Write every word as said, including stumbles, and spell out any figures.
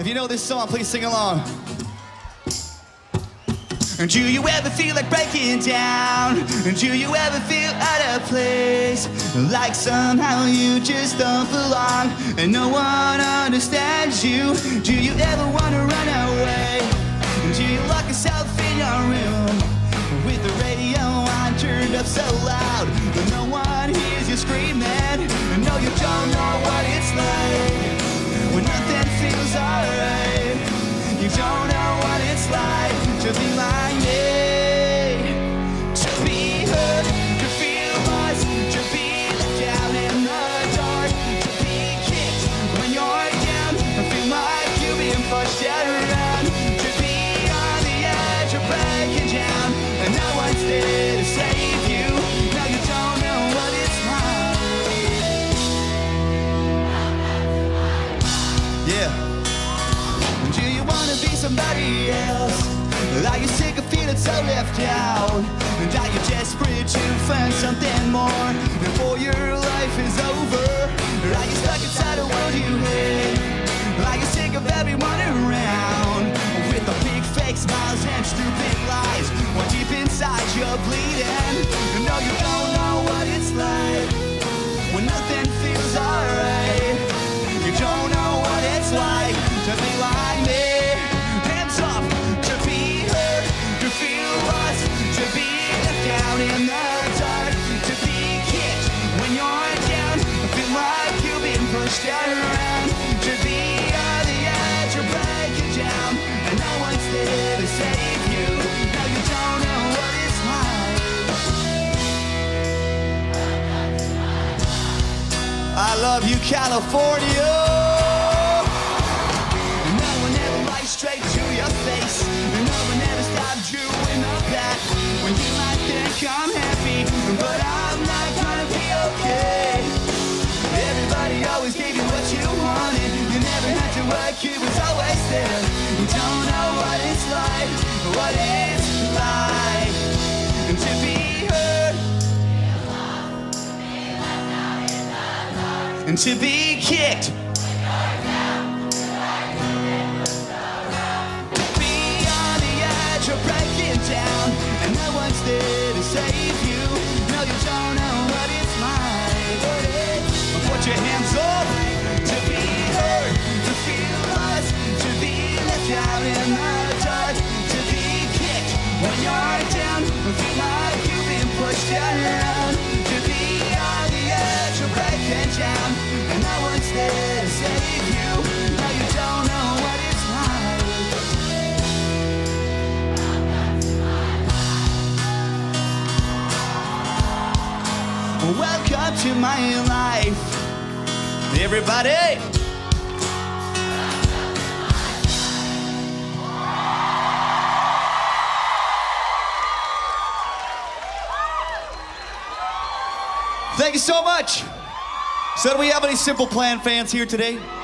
If you know this song, please sing along. Do you ever feel like breaking down? Do you ever feel out of place? Like somehow you just don't belong and no one understands you? Do you ever want to run away? Do you lock yourself in your room with the radio on turned up so loud but no one hears you screaming? No, you don't know what it's like when nothing feels alright. You don't know what it's like to be like me, to be hurt, to feel lost, to be left out in the dark, to be kicked when you're down, to feel like you're being pushed around, to be on the edge of breaking down, and no one's there to save you. No, you don't know what it's like. Yeah. Do you wanna be somebody else? Are you sick of feeling so left out? And are you desperate to find something more before your life is over? Are you stuck inside a world you hate? Are you sick of everyone around with the big fake smiles and stupid lies while deep inside you're bleeding? No, you don't know what it's like when nothing feels alright. You don't know what it's like to be like me. Hands up, to be hurt, to feel lost, to be left out in the dark, to be kicked when you're down, feel like you've been pushed around, to be on the edge of breaking down, and no one's there to save you. No, you don't know what it's like. I love you, California. Straight to your face, and no one ever stopped you in the back when you might think I'm happy, but I'm not gonna be okay. Everybody always gave you what you wanted. You never had to work, it was always there. You don't know what it's like, what it's like to be hurt and to be kicked. You're breaking down, and no one's there to save you. No, you don't know what it's like. Put your hands up. To be hurt, to feel lost, to be left out in the dark, to be kicked when you're down, feel like you've been pushed around, to be on the edge of breaking down, and no one's there to save you. No, you don't know what it's like. Welcome to my life, everybody. Thank you so much. So do we have any Simple Plan fans here today?